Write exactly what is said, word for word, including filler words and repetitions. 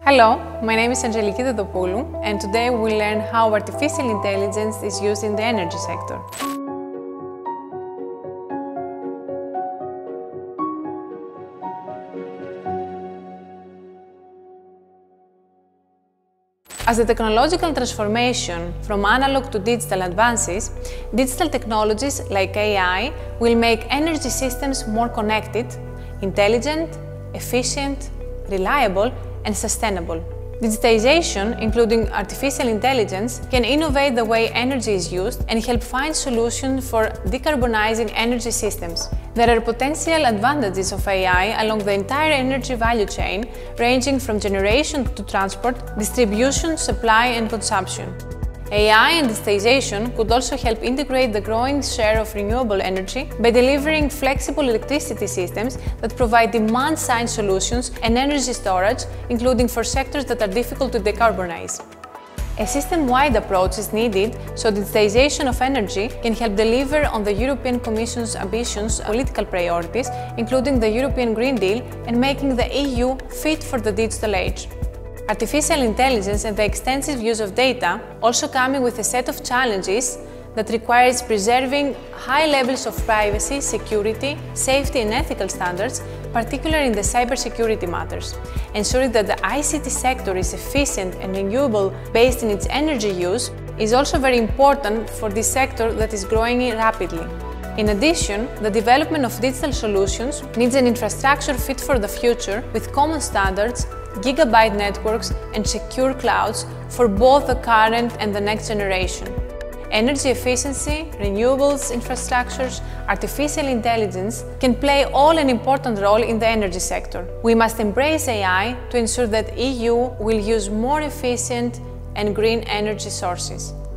Hello, my name is Angeliki Dedopoulou, and today we'll learn how artificial intelligence is used in the energy sector. As the technological transformation from analog to digital advances, digital technologies like A I will make energy systems more connected, intelligent, efficient, reliable, and sustainable. Digitization, including artificial intelligence, can innovate the way energy is used and help find solutions for decarbonizing energy systems. There are potential advantages of A I along the entire energy value chain, ranging from generation to transport, distribution, supply, and consumption. A I and digitization could also help integrate the growing share of renewable energy by delivering flexible electricity systems that provide demand-side solutions and energy storage, including for sectors that are difficult to decarbonize. A system-wide approach is needed so digitization of energy can help deliver on the European Commission's ambitious political priorities, including the European Green Deal, and making the E U fit for the digital age. Artificial intelligence and the extensive use of data also coming with a set of challenges that requires preserving high levels of privacy, security, safety and ethical standards, particularly in the cybersecurity matters. Ensuring that the I C T sector is efficient and renewable based in its energy use is also very important for this sector that is growing rapidly. In addition, the development of digital solutions needs an infrastructure fit for the future with common standards, gigabyte networks and secure clouds for both the current and the next generation. Energy efficiency, renewables infrastructures, artificial intelligence can play all an important role in the energy sector. We must embrace A I to ensure that E U will use more efficient and green energy sources.